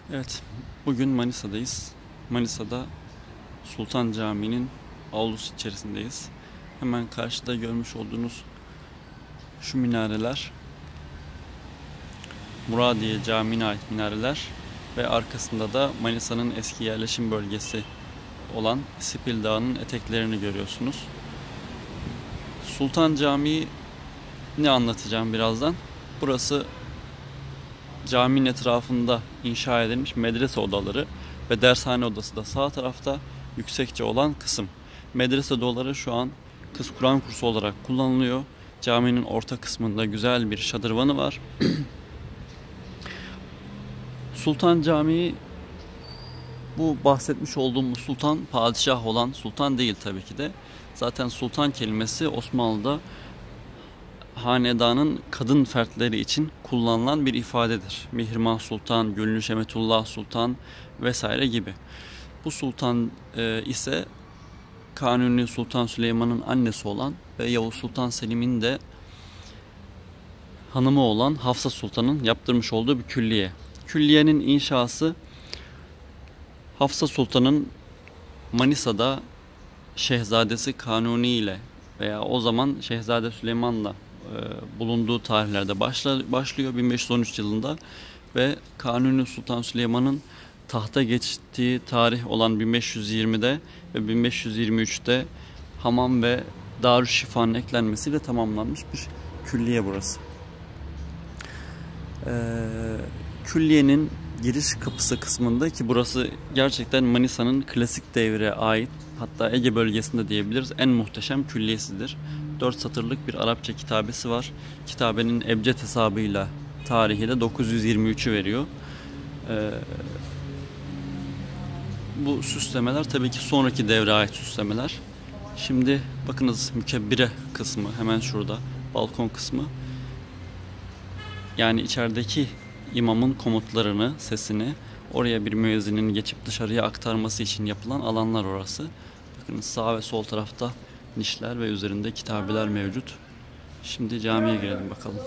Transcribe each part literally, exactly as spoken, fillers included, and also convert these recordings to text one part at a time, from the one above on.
Evet, bugün Manisa'dayız. Manisa'da Sultan Camii'nin avlusu içerisindeyiz. Hemen karşıda görmüş olduğunuz şu minareler Muradiye Camii'ne ait minareler ve arkasında da Manisa'nın eski yerleşim bölgesi olan İspil Dağı'nın eteklerini görüyorsunuz. Sultan Camii ne anlatacağım birazdan. Burası caminin etrafında inşa edilmiş medrese odaları ve dershane odası da sağ tarafta yüksekçe olan kısım. Medrese odaları şu an kız Kur'an kursu olarak kullanılıyor. Caminin orta kısmında güzel bir şadırvanı var. Sultan Camii, bu bahsetmiş olduğum sultan padişah olan sultan değil tabii ki de. Zaten sultan kelimesi Osmanlı'da hanedanın kadın fertleri için kullanılan bir ifadedir. Mihrimah Sultan, Gülnü Şemetullah Sultan vesaire gibi. Bu sultan e, ise Kanuni Sultan Süleyman'ın annesi olan ve Yavuz Sultan Selim'in de hanımı olan Hafsa Sultan'ın yaptırmış olduğu bir külliye. Külliyenin inşası Hafsa Sultan'ın Manisa'da Şehzadesi Kanuni ile veya o zaman Şehzade Süleyman'la e, bulunduğu tarihlerde başla, başlıyor bin beş yüz on üç yılında ve Kanuni Sultan Süleyman'ın tahta geçtiği tarih olan bin beş yüz yirmide ve bin beş yüz yirmi üçte hamam ve Darüşşifa'nın eklenmesiyle tamamlanmış bir külliye burası. Ee, külliyenin giriş kapısı kısmında, ki burası gerçekten Manisa'nın klasik devre ait, hatta Ege bölgesinde diyebiliriz, en muhteşem külliyesidir. Dört satırlık bir Arapça kitabesi var. Kitabenin ebced hesabıyla tarihi de dokuz yüz yirmi üçü veriyor. Ee, bu süslemeler tabii ki sonraki devre ait süslemeler. Şimdi bakınız, mükebbire kısmı hemen şurada, balkon kısmı. Yani içerideki imamın komutlarını, sesini oraya bir müezzinin geçip dışarıya aktarması için yapılan alanlar orası. Bakın sağ ve sol tarafta nişler ve üzerinde kitabeler mevcut. Şimdi camiye girelim bakalım.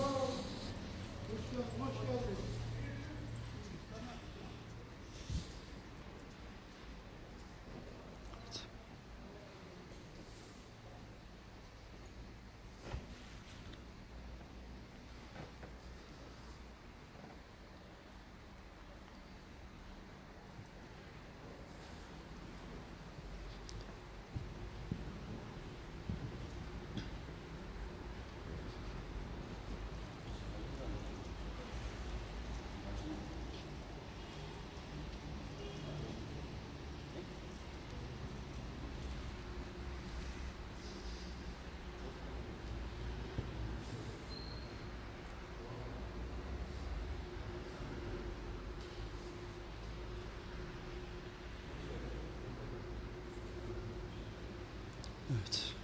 Evet.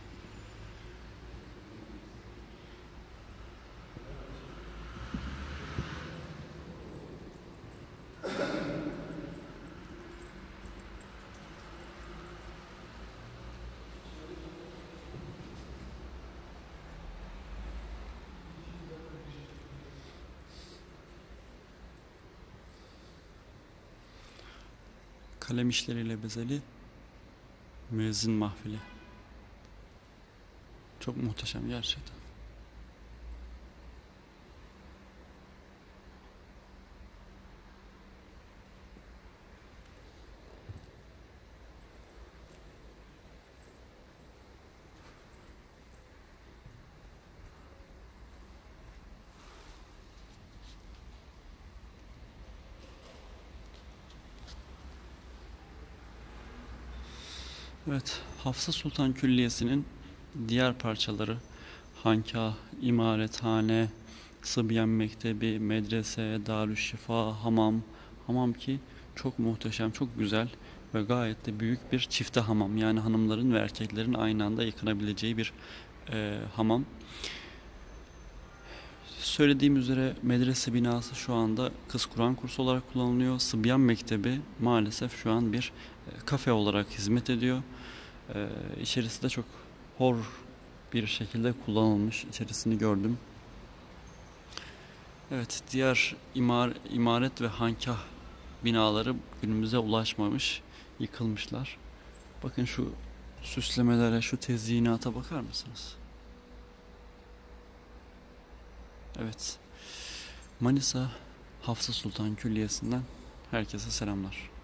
Kalem işleriyle bezeli müezzin mahfili. Çok muhteşem gerçekten. Evet, Hafsa Sultan Külliyesi'nin diğer parçaları hankâh, imarethane, Sıbyan Mektebi, medrese, Darüşşifa, hamam. Hamam ki çok muhteşem, çok güzel ve gayet de büyük bir çifte hamam. Yani hanımların ve erkeklerin aynı anda yıkanabileceği bir e, hamam. Söylediğim üzere medrese binası şu anda kız Kur'an kursu olarak kullanılıyor. Sıbyan Mektebi maalesef şu an bir e, kafe olarak hizmet ediyor. E, içerisi de çok hor bir şekilde kullanılmış. İçerisini gördüm. Evet, diğer imar, imaret ve hankâh binaları günümüze ulaşmamış, yıkılmışlar. Bakın şu süslemelere, şu tezyinata bakar mısınız? Evet. Manisa Hafsa Sultan Külliyesi'nden herkese selamlar.